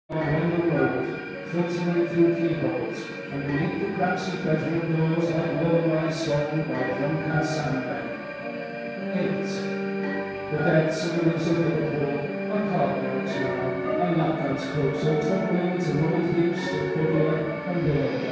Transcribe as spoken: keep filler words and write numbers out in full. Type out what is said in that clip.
London Road, filtering through keyholes, and beneath the cracks of bedroom doors like lullaby sung by drunken sandmen. Eight. The dead civilians of Liverpool are cartloads now, and lapdogs closer, tumbling into little heaps of puddling and billow.